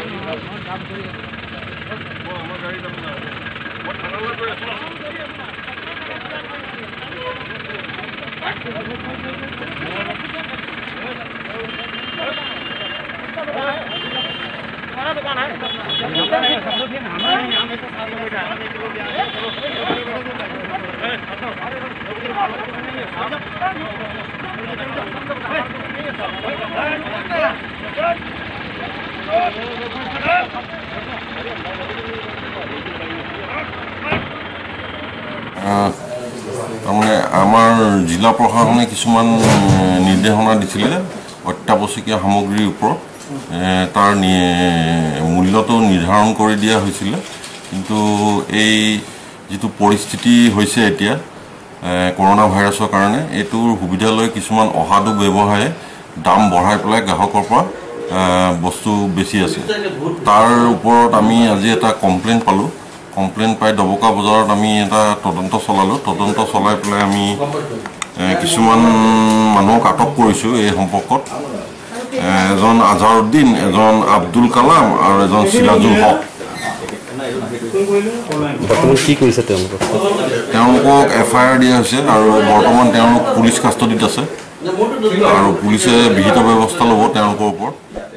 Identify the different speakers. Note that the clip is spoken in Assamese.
Speaker 1: তাৰমানে আমাৰ জিলা প্ৰশাসনে কিছুমান নিৰ্দেশনা দিছিলে অত্যাৱশ্যকীয় সামগ্ৰীৰ ওপৰত তাৰ মূল্যটো নিৰ্ধাৰণ কৰি দিয়া হৈছিলে কিন্তু এই যিটো পৰিস্থিতি হৈছে এতিয়া কৰোনা ভাইৰাছৰ কাৰণে এইটোৰ সুবিধা লৈ কিছুমান অসাধু ব্যৱসায়ে দাম বঢ়াই পেলাই গ্ৰাহকৰ পৰা বস্তু বেছি আছে তাৰ ওপৰত আমি আজি এটা কমপ্লেইন পালোঁ কমপ্লেইন পাই দবকা বজাৰত আমি এটা তদন্ত চলালোঁ তদন্ত চলাই পেলাই আমি কিছুমান মানুহক আটক কৰিছোঁ এই সম্পৰ্কত এজন আজহাৰুদ্দিন এজন আব্দুল কালাম আৰু এজন সিৰাজুল হক
Speaker 2: কি কৰিছে
Speaker 1: তেওঁলোকক FIR দিয়া হৈছে আৰু বৰ্তমান তেওঁলোক পুলিচ কাষ্টডিত আছে আৰু পুলিচে বিহিত ব্যৱস্থা ল'ব তেওঁলোকৰ ওপৰত